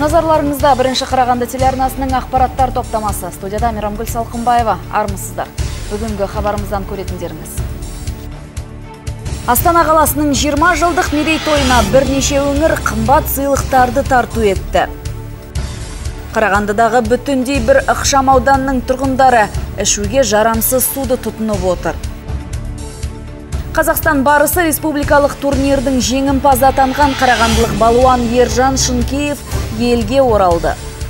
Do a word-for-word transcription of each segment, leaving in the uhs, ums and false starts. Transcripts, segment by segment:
Назарларыңызда бірінші Қарағанды телеарнасының ақпараттар топтамасы. Студияда Мейрамгүл Салқынбаева. Армысыздар. Бүгінгі хабарымыздан көретіндеріңіз. Астана қаласының жиырма жылдық мерейтойына бірнеше өңір қымбат сыйлықтарды тарту етті. Қарағандыдағы бүтіндей бір ықшам ауданның тұрғындары ішуге жарамсыз суды тұтынып отыр. Қазақстан барысы республикалық турнирдің жеңімпазы атанған қарағандылық балуан Ержан Шынкеев елге оралды.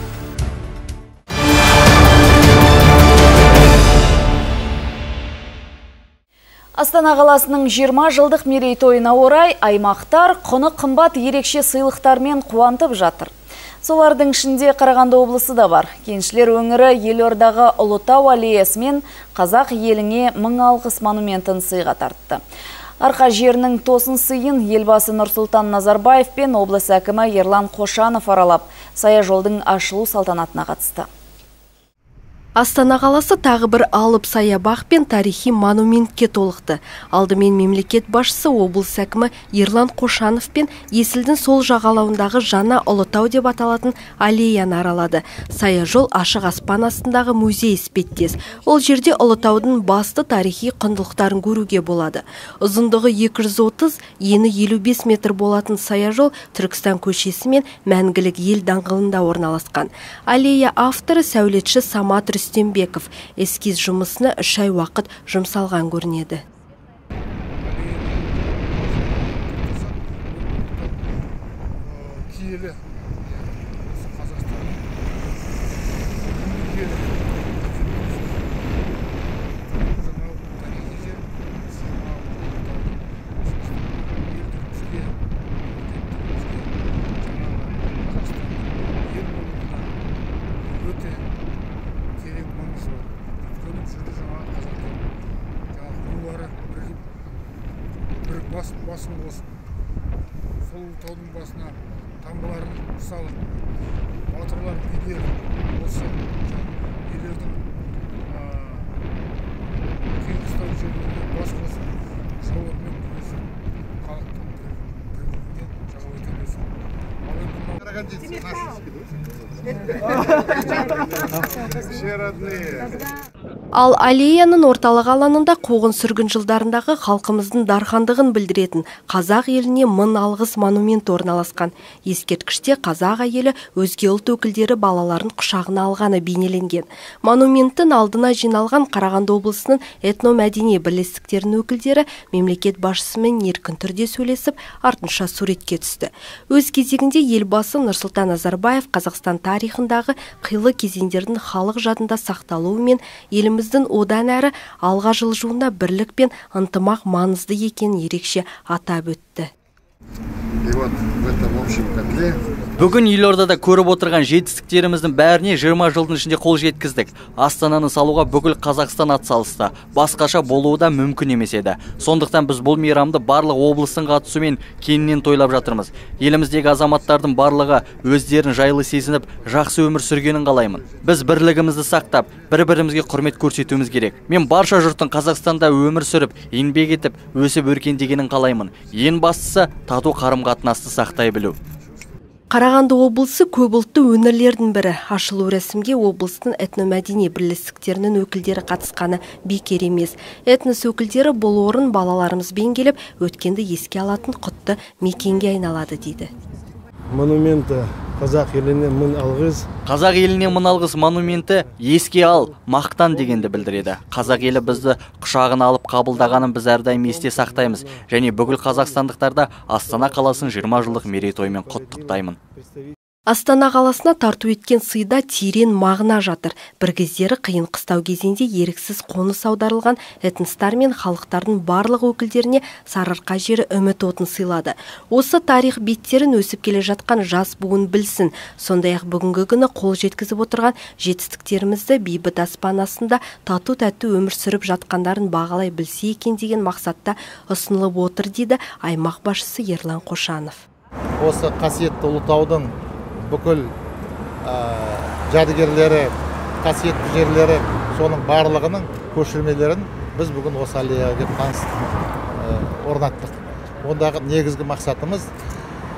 Астана қаласының жиырма жылдық мерейтойына орай аймақтар құны қымбат ерекше сыйлықтармен қуантып жатыр. Солардың ішінде Қарағанды облысы да бар. Кеншілер өңірі Елордағы Ұлытау аллеясымен қазақ еліңе мың алғыс монументін сыйға тартты. Арқа жерінің тосын сыйын елбасы Нұрсұлтан Назарбаев пен облыс әкімі Ерлан Қошанов аралап, саяжолдың ашылу салтанатына қатысты. Астана қаласы тағы бір алып саябақ пен тарихи монументке толықты. Алдымен мемлекет басшысы облыс әкімі Ерлан Қошанов пен Есілдің сол жағалауындағы жаңа Ұлытау деп аталатын аллеяны аралады. Саяжол ашық аспан астындағы музей іспеттес. Ол жерде Ұлытаудың басты тарихи құндылықтарын көруге болады. Ұзындығы екі жүз отыз, ені елу бес метр болатын саяжол Түркістан көшесі мен Мәңгілік ел даңғылында орналасқан. Аллея авторы сәулетші Самат Рүстембеков эскиз жұмысына үш ай уақыт жұмсалған көрінеді. Басын болсын, сол таудың басына таңбаларын салып, батырлар билер осы елердің қиын-қыстау жерлеріне бас қосып, жауырмен күресіп, халықтың бірлігіне жаға өтемесін. Ал аллеяның орталық алаңында қуғын сүргін жылдарындағы халқымыздың дархандығын білдіретін қазақ еліне мың алғыс монумент орналасқан. Ескерткіште қазақ әйелі өзге ұлт өкілдері балаларын құшағына алғаны бейнеленген. Монументтің алдына жиналған Қарағанды облысының этномәдени бірлестіктерінің өкілдері мемлекет басшысымен еркін түрде сөйлесіп, артынша суретке түсті. Өз кезегінде елбасы Нұрсұлтан Назарбаев Қазақстан тарихындағы қилы кезеңдердің халық жадында сақталуы мен еліміздің одан әрі алға жылжуына бірлік пен ынтымақ маңызды екенін ерекше атап өтті. Бүгін елордада көріп отырған жетістіктеріміздің бәріне жиырма жылдың ішінде қол жеткіздік. Астананы салуға бүкіл Қазақстан атсалысты. Басқаша болуы да мүмкін емес еді. Сондықтан біз бұл мейрамды барлық облыстың қатысуымен кеңінен тойлап жатырмыз. Еліміздегі азаматтардың барлығы өздерін жайлы сезініп, жақсы өмір сүргенін қалаймын. Біз бірлігімізді сақтап, бір-бірімізге құрмет көрсетуіміз керек. Мен барша жұрттың Қазақстанда өмір сүріп, еңбек етіп, өсіп өркендегенін қалаймын. Ең бастысы тату қарым-қатынасты сақтай білу. Қарағанды облысы көпұлтты өңірлердің бірі. Ашылу рәсімге облыстың этномәдени бірлестіктерінің өкілдері қатысқаны бекер емес. Этнос өкілдері бұл орын балаларымызбен келіп, өткенді еске алатын құтты мекенге айналады дейді. Монументі қазақ еліне мың алғыс. Қазақ еліне мың алғыс монументі еске ал, мақтан дегенді білдіреді. Қазақ елі бізді құшағына алып қабылдағанын біз әрдайым есте сақтаймыз. Және бүкіл қазақстандықтарда Астана қаласының жиырма жылдық мерейтойымен құттықтаймын. Астана қаласына тарту еткен сыйда терең мағына жатыр. Бір кездері қиын қыстау кезеңде еріксіз қоныс аударылған этностар мен халықтардың барлық өкілдеріне сарыарқа жері үміт отын сыйлады. Осы тарих беттерін өсіп келе жатқан жас буын білсін. Сондай-ақ бүгінгі күні қол жеткізіп отырған жетістіктерімізді бейбіт аспан астында тату-тәтті өмір сүріп жатқандарын бағалай білсе екен деген мақсатта ұсынылып отыр дейді аймақ басшысы Ерлан Қошанов. Осы қасиетті Ұлытаудың бүкіл жәдігерлері, қасиетті жерлері, соның барлығының көшірмелерін біз бүгін осы аллеяға келіп орнаттық. Ондағы негізгі мақсатымыз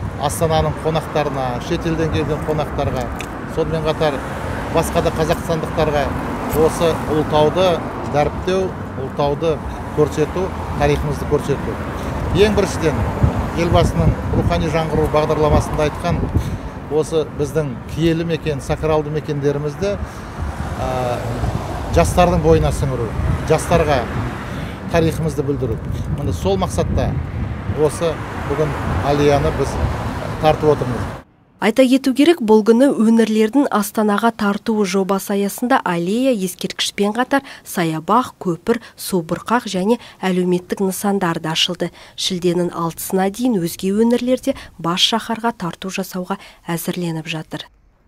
Астананың қонақтарына, шетелден келген қонақтарға, сонымен қатар басқа да қазақстандықтарға осы Ұлытауды дәріптеу, Ұлытауды көрсету, тарихымызды көрсету. Ең біріншіден елбасының рухани жаңғыру бағдарламасында айтқан осы біздің киелі мекен, сакралды мекендерімізді ә, жастардың бойына сіңіру, жастарға тарихымызды білдіру. Міне сол мақсатта осы бүгін аллеяны біз тартып отырмыз. Айта кету керек, бұл күні өңірлердің Астанаға тартуы жобасы аясында аллея ескерткішпен қатар саябақ, көпір, субұрқақ және әлеуметтік нысандар да ашылды. Шілденің алтысына дейін өзге өңірлерде бас шаһарға тарту жасауға әзірленіп жатыр.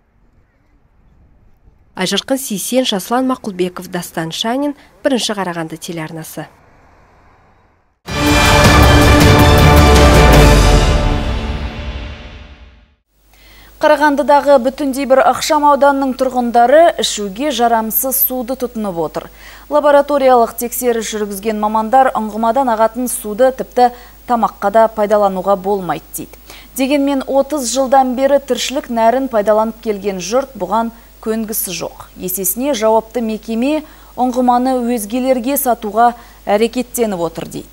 Айжарқын Сейсен, Жаслан Мақұлбеков, Дастан Шанин, бірінші Қарағанды телеарнасы. Қарағандыдағы бүтіндей бір ықшам ауданның тұрғындары ішуге жарамсыз суды тұтынып отыр. Лабораториялық тексеріс жүргізген мамандар ұңғымадан ағатын суды тіпті тамаққа да пайдалануға болмайды дейді. Дегенмен отыз жылдан бері тіршілік нәрін пайдаланып келген жұрт бұған көнгісі жоқ. Есесіне жауапты мекеме ұңғыманы өзгелерге сатуға әрекеттеніп отыр дейді.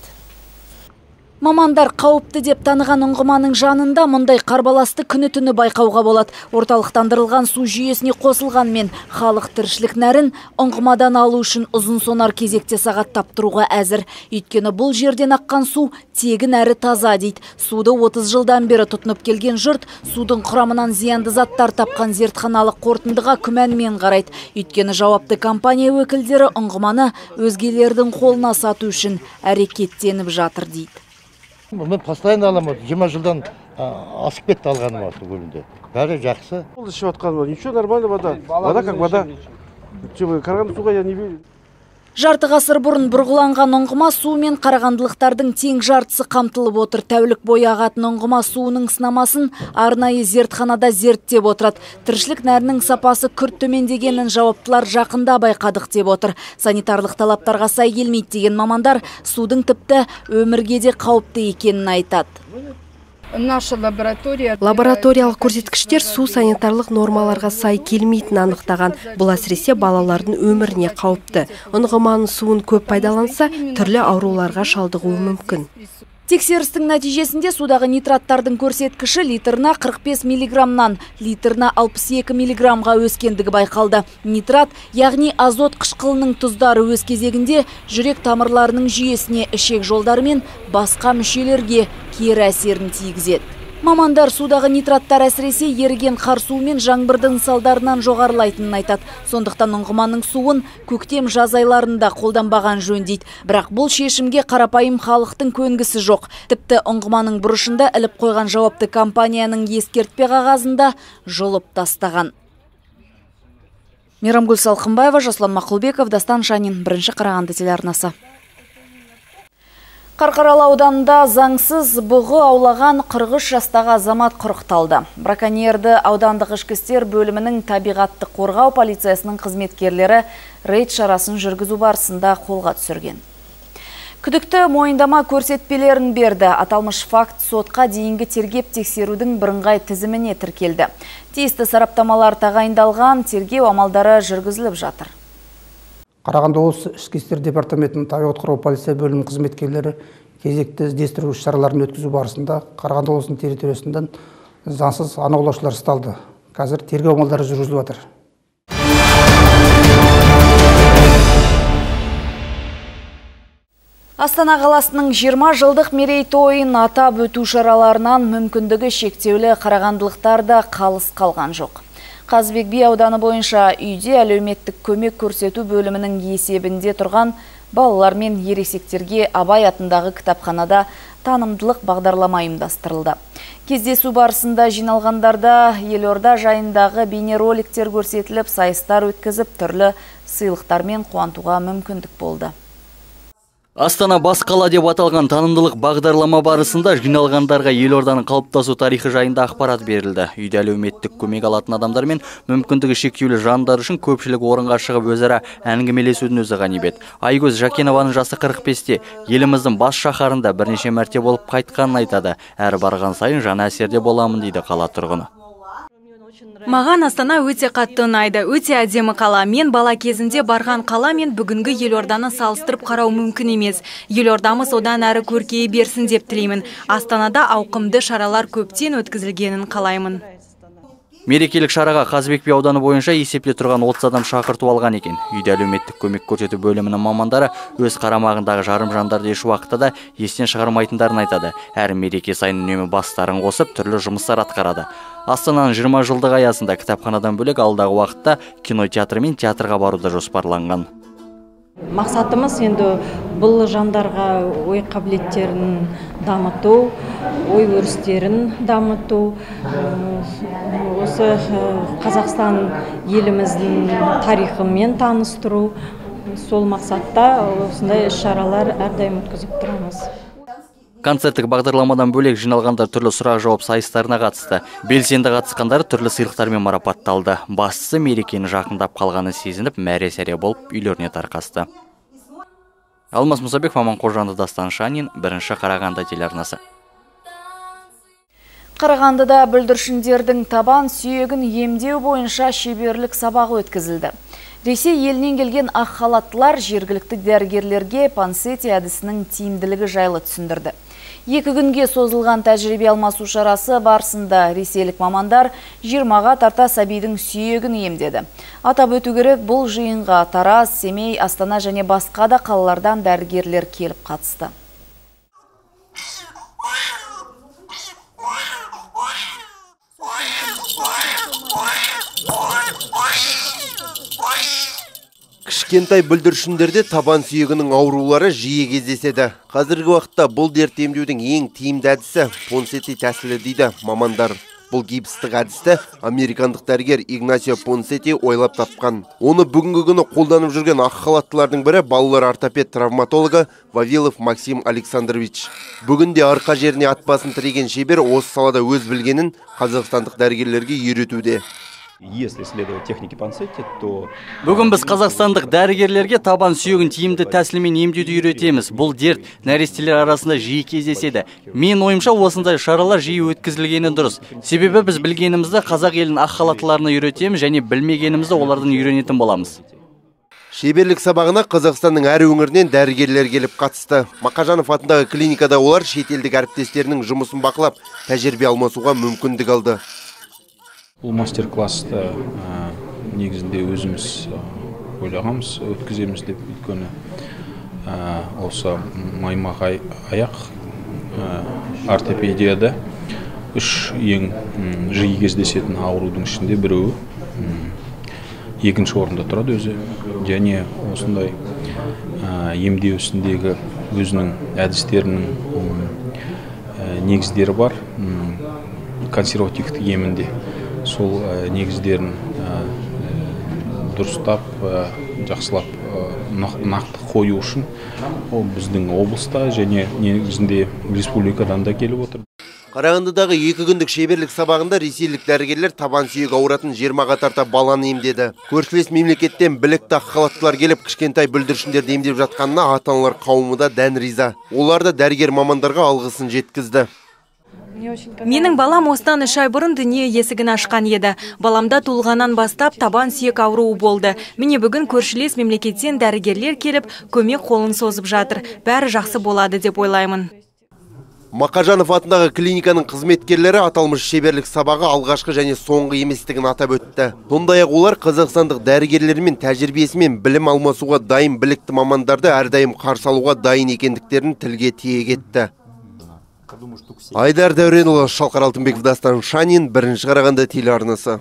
Мамандар қауіпті деп таныған ұңғыманың жанында мұндай қарбаласты күні-түні байқауға болады. Орталықтандырылған су жүйесіне қосылғанмен халық тіршілік нәрін ұңғымадан алу үшін ұзын сонар кезекте сағаттап тұруға әзір. Өйткені бұл жерден аққан су тегін әрі таза дейді. Суды отыз жылдан бері тұтынып келген жұрт судың құрамынан зиянды заттар тапқан зертханалық қорытындыға күмәнмен қарайды. Өйткені жауапты компания өкілдері ұңғыманы өзгелердің қолына сату үшін әрекеттеніп жатыр дейді. Мен постоянно аламын, жиырма жылдан асып кетті алғаным осы көлінде. Бәрі жақсы. Бұл ішіп отқаным, ничего, нормально вода. Вода как вода. Қарағанды суға я не верю. Жарты ғасыр бұрын бұрғыланған ұңғыма суымен қарағандылықтардың тең жартысы қамтылып отыр. Тәулік бойы ағатын ұңғыма суының сынамасын арнайы зертханада зерттеп отырады. Тіршілік нәрінің сапасы күрт төмендегенін жауаптылар жақында байқадық деп отыр. Санитарлық талаптарға сай келмейді деген мамандар судың тіпті өмірге де қауіпті екенін айтады. Наша лаборатория Лабораториялық көрсеткіштер су санитарлық нормаларға сай келмейтін анықтаған. Бұл әсіресе балалардың өміріне қауіпті. Ұңғыманың суын көп пайдаланса, түрлі ауруларға шалдығуы мүмкін. Тексерістің нәтижесінде судағы нитраттардың көрсеткіші литрына қырық бес миллиграммнан литрына алпыс екі миллиграммға өскендігі байқалды. Нитрат, яғни азот қышқылының тұздары өз кезегінде жүрек тамырларының жүйесіне, ішек жолдары мен басқа мүшелерге кері әсерін тигізеді. Мамандар судағы нитраттар әсіресе еріген қар суы мен жаңбырдың салдарынан жоғарылайтынын айтады. Сондықтан ұңғыманың суын көктем жаз айларында қолданбаған жөн дейді. Бірақ бұл шешімге қарапайым халықтың көнгісі жоқ. Тіпті ұңғыманың бұрышында іліп қойған жауапты компанияның ескертпе қағазында жұлып тастаған. Мейрамгүл Салқынбаева, Жаслан Мақұлбеков, Дастан Шанин, бірінші Қарағанды телеарнасы. Қарқаралы ауданында заңсыз бұғы аулаған қырық үш жастағы азамат құрықталды. Браконьерді аудандық ішкі істер бөлімінің табиғатты қорғау полициясының қызметкерлері рейд шарасын жүргізу барысында қолға түсірген. Күдікті мойындама көрсетпелерін берді. Аталмыш факт сотқа дейінгі тергеп тексерудің бірыңғай тізіміне тіркелді. Тиісті сараптамалар тағайындалған, тергеу амалдары жүргізіліп жатыр. Қарағанды облысы ішкі істер департаментінің табиғат қорғау полиция бөлімінің қызметкерлері кезекті іздестіру шараларын өткізу барысында Қарағанды облысының территориясынан заңсыз аң аулаушылар ұсталды. Қазір тергеу амалдары жүргізіліп жатыр. Астана қаласының жиырма жылдық мерейтойын атап өту шараларынан мүмкіндігі шектеулі қарағандылықтар да қалыс қалған жоқ. Қазыбек би ауданы бойынша үйде әлеуметтік көмек көрсету бөлімінің есебінде тұрған балалар мен ересектерге Абай атындағы кітапханада танымдылық бағдарлама ұйымдастырылды. Кездесу барысында жиналғандарда елорда жайындағы бейнероликтер көрсетіліп, сайыстар өткізіп, түрлі сыйлықтармен қуантуға мүмкіндік болды. Астана бас қала деп аталған танымдылық бағдарлама барысында жиналғандарға елорданың қалыптасу тарихы жайында ақпарат берілді. Үйде әлеуметтік көмек алатын адамдар мен мүмкіндігі шектеулі жандар үшін көпшілік орынға шығып өзара әңгімелесудің өзі ғанибет. Айгөз Жакенованың жасы қырық бесте, еліміздің бас шаһарында бірнеше мәрте болып қайтқанын айтады. Әр барған сайын жаңа әсерде боламын дейді қала тұрғыны. Маған Астана өте қатты ұнайды, өте әдемі қала. Мен бала кезінде барған қала мен бүгінгі елорданы салыстырып қарау мүмкін емес. Елордамыз одан әрі көркейе берсін деп тілеймін. Астанада ауқымды шаралар көптен өткізілгенін қалаймын. Мерекелік шараға Қазыбек би ауданы бойынша есепте тұрған отыз адам шақырту алған екен. Үйде әлеуметтік көмек көрсету бөлімінің мамандары өз қарамағындағы жарым жандарды еш уақытта да естен шығармайтындарын айтады. Әр мереке сайын үнемі бастарын қосып, түрлі жұмыстар атқарады. Астананың жиырма жылдығы аясында кітапханадан бөлек алдағы уақытта кинотеатр мен театрға баруды жоспарланған. Мақсатымыз енді бұл жандарға ой қабілеттерін дамыту, ой өрістерін дамыту, осы Қазақстан еліміздің тарихымен таныстыру, сол мақсатта осындай іс-шаралар әрдайым өткізіп тұрамыз. Концерттік бағдарламадан бөлек жиналғандар түрлі сұрақ-жауап сайыстарына қатысты. Белсенді қатысқандар түрлі сыйлықтармен марапатталды. Бастысы мерекені жақындап қалғаны сезініп, мәре-сәре болып үйлеріне тарқасты. Алмас Мұсабек, Маман Қожанды, Дастан Шанин, бірінші Қарағанды телеарнасы. Қарағандыда бүлдіршіндердің табан сүйегін емдеу бойынша шеберлік сабағы өткізілді. Ресей елінен келген ақ халаттылар жергілікті дәрігерлерге пансети әдісінің тиімділігі жайлы түсіндірді. Екі күнге созылған тәжірибе алмасу шарасы барысында ресейлік мамандар жиырмаға тарта сәбидің сүйегін емдеді. Атап өту керек, бұл жиынға Тараз, Семей, Астана және басқа да қалалардан дәрігерлер келіп қатысты. Кішкентай бүлдіршіндерде табан сүйегінің аурулары жиі кездеседі. Қазіргі уақытта бұл дерт емдеудің ең тиімді әдісі Понсетти тәсілі дейді мамандар. Бұл гипстік әдісті американдық дәрігер Игнасио Понсетти ойлап тапқан. Оны бүгінгі күні қолданып жүрген ақ халаттылардың бірі балалар ортопед травматологы Вавилов Максим Александрович. Бүгінде арқа жеріне ат басын тіреген шебер осы салада өз білгенін қазақстандық дәрігерлерге үйретуде. Если следовать технике Понсетти, то... Бүгін біз қазақстандық дәрігерлерге табан сүйегін тиімді тәсілмен емдеуді үйретеміз. Бұл дерт нәрестелер арасында жиі кездеседі. Мен ойымша осындай шаралар жиі өткізілгені дұрыс. Себебі біз білгенімізді қазақ елінің ақ халаттыларына үйретеміз және білмегенімізді олардан үйренетін боламыз. Шеберлік сабағына Қазақстанның әр өңірінен дәрігерлер келіп қатысты. Мақажанов атындағы клиникада олар шетелдік әріптестерінің жұмысын бақылап, тәжірибе алмасуға мүмкіндік алды. Бұл мастер-класты негізінде өзіміз ойлағанбыз, өткіземіз деп, өйткені осы маймақ аяқ ортопедияда үш ең жиі кездесетін аурудың ішінде біреуі екінші орында тұрады өзі, және осындай емдеу ісіндегі өзінің әдістерінің негіздері бар, консервативтік емінде. Сол негіздерін дұрыстап, жақсылап нақты қою үшін ол біздің облыста және негізінде республикадан да келіп отыр. Қарағандыдағы екі күндік шеберлік сабағында ресейлік дәрігерлер табан сүйегі ауыратын жиырмаға тарта баланы емдеді. Көршілес мемлекеттен білікті ақ халаттылар келіп кішкентай бүлдіршіндерді емдеп жатқанына ата-аналар қауымы да дән риза. Олар да дәрігер мамандарға алғысын жеткізді. Менің балам осыдан үш ай бұрын дүние есігін ашқан еді. Баламда туылғаннан бастап табан сүйек ауруы болды. Міне бүгін көршілес мемлекеттен дәрігерлер келіп, көмек қолын созып жатыр. Бәрі жақсы болады деп ойлаймын. Мақажанов атындағы клиниканың қызметкерлері аталмыш шеберлік сабағы алғашқы және соңғы еместігін атап өтті. Сондай-ақ олар қазақстандық дәрігерлермен тәжірибесімен білім алмасуға дайын білікті мамандарды әрдайым қарсы алуға дайын екендіктерін тілге тиек етті. Айдар Дәуренұлы, Шалқар Алтынбеков, Дастан Шанин, бірінші Қарағанды телеарнасы.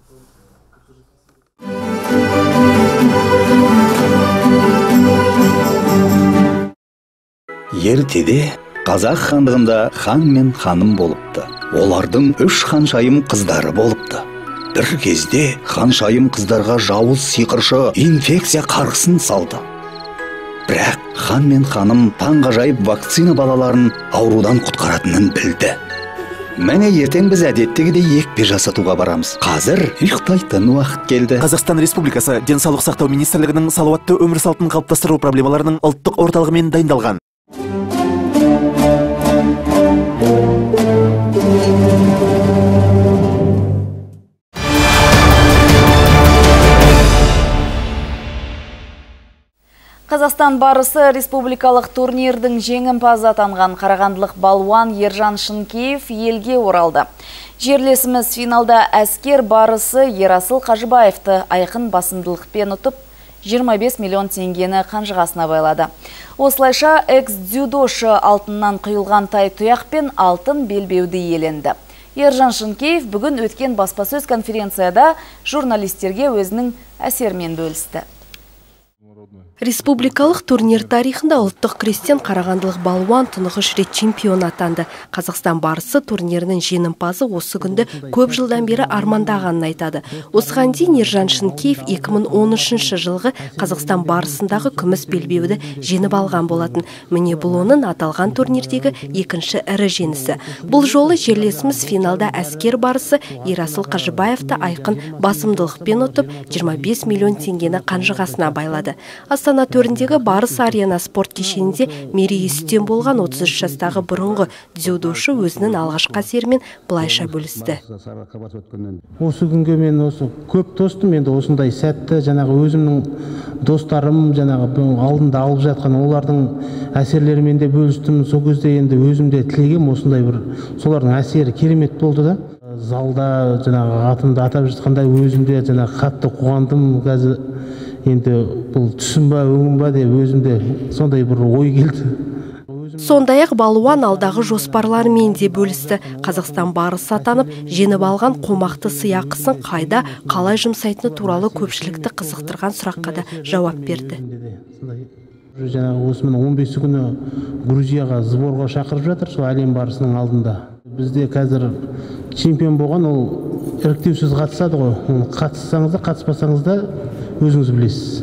Ертеде қазақ хандығында хан мен ханым болыпты. Олардың үш ханшайым қыздары болыпты. Бір кезде ханшайым қыздарға жауыз сиқыршы инфекция қарғысын салды. Бірақ хан мен ханым таңғажайып вакцина балаларын аурудан құтқаратынын білді. Мәне ертең біз әдеттегідей екпе жасатуға барамыз. Қазір ұйықтайтын уақыт келді. Қазақстан Республикасы Денсаулық сақтау министрлігінің салауатты өмір салтын қалыптастыру проблемаларының ұлттық орталығымен дайындалған. Қазақстан барысы республикалық турнирдің жеңімпазы атанған қарағандылық балуан Ержан Шынкеев елге оралды. Жерлесіміз финалда әскер барысы Ерасыл Қажыбаевты айқын басымдылықпен ұтып, жиырма бес миллион теңгені қанжығасына байлады. Осылайша экс-дзюдошы алтыннан құйылған тай тұяқпен алтын белбеуді иеленді. Ержан Шынкеев бүгін өткен баспасөз конференцияда журналистерге өзінің әсермен бөлісті. Республикалық турнир тарихында ұлттық күрестен қарағандылық балуан тұңғыш рет чемпион атанды. Қазақстан барысы турнирінің жеңімпазы осы күнді көп жылдан бері армандағанын айтады. Осыған дейін Ержан Шынкеев екі мың он үшінші жылғы Қазақстан барысындағы күміс белбеуді жеңіп алған болатын. Міне бұл оның аталған турнирдегі екінші ірі жеңісі. Бұл жолы жерлесіміз финалда әскер барысы Ерасыл Қажыбаевты айқын басымдылықпен ұтып, жиырма бес миллион теңгені қанжығасына байлады. Астана төріндегі Барыс арена спорт кешенінде мерейі үстем болған отыз үш жастағы бұрынғы дзюдошы өзінің алғашқы әсерімен былайша бөлісті. Осы күнге мен осы көп достым, енді осындай сәтті жаңағы өзімнің достарым жаңағы алдында алып жатқан олардың әсерлерімен де бөлістім. Сол кезде енді өзімде тілегем осындай бір солардың әсері керемет болды да. Залда жаңағы атымды атап жатқандай өзімде жаңағы қатты қуандым. Қазір енді бұл түсім ба, өңім ба деп өзімде сондай бір ой келді. Сондай-ақ балуан алдағы жоспарларымен де бөлісті. Қазақстан барысы атанып, жеңіп алған қомақты сыйақысын қайда, қалай жұмсайтыны туралы көпшілікті қызықтырған сұраққа да жауап берді. Жаңағы осымен он бесі күні Грузияға сборға шақырып жатыр, сол әлем барысының алдында. Бізде қазір чемпион болған ол іріктеусіз қатысады ғой. Қатыссаңыз да, қатыспасаңыз да өзіңіз білесіз.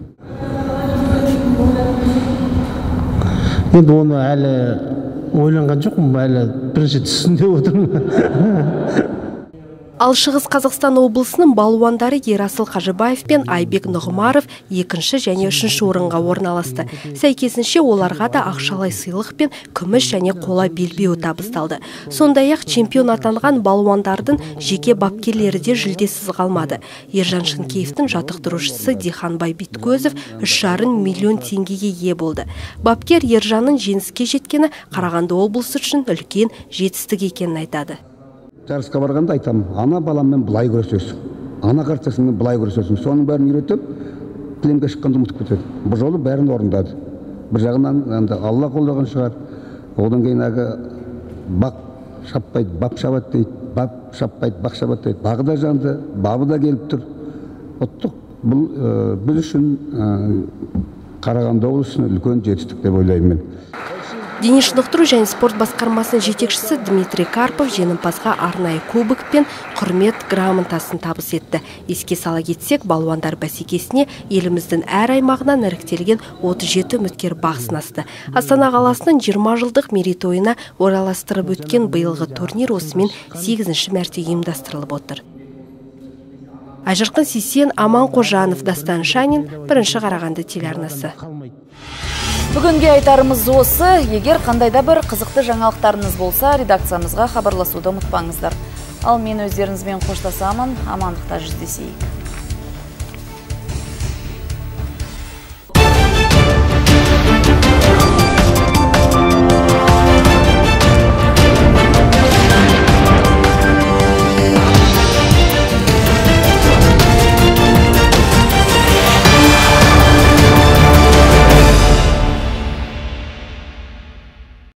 Енді оны әлі ойланған жоқпын, әлі бірінші түсінде отырмын. Ал Шығыс Қазақстан облысының балуандары Ерасыл Қажыбаев пен Айбек Нұғымаров екінші және үшінші орынға орналасты. Сәйкесінше оларға да ақшалай сыйлық пен күміс және қола белбеу табысталды. Сондай-ақ чемпион атанған балуандардың жеке бапкерлері де жүлдесіз қалмады. Ержан Шынкеевтің жаттықтырушысы Диханбай Биткөзов үш жарым миллион теңгеге ие болды. Бапкер Ержанның жеңіске жеткені Қарағанды облысы үшін үлкен жетістік екенін айтады. Жарысқа барғанда айтам, ана баламмен былай көрісесің, ана қарсысымен былай көрісесің. Соның бәрін үйретіп, кілемге шыққанда ұмытып кетеді. Бұл жолы бәрін орындады. Бір жағынан Алла қолдаған шығар. Одан кейін әгі бақ шаппайды, бап шабады дейді, бап шаппайды, бақ шабады дейді. Бағы да жанды, бабы да келіп тұр. Ұлттық бұл біз үшін Қарағанды облысының үлкен жетістік деп ойлаймын мен. Дене шынықтыру және спорт басқармасының жетекшісі Дмитрий Карпов жеңімпазға арнайы кубок пен құрмет грамотасын табыс етті. Еске сала кетсек, балуандар бәсекесіне еліміздің әр аймағынан іріктелген отыз жеті үміткер бақ сынасты. Астана қаласының жиырма жылдық мерейтойына орайластырып өткен биылғы турнир осымен сегізінші мәрте ұйымдастырылып отыр. Айжарқын Сейсен, Аман Қожанов, Дастан Шанин, бірінші Қарағанды телеарнасы. Бүгінге айтарымыз осы. Егер қандайда бір қызықты жаңалықтарыңыз болса, редакциямызға хабарласуды ұмытпаңыздар. Ал мен өздеріңізбен қоштасамын, амандықта жүздесейік.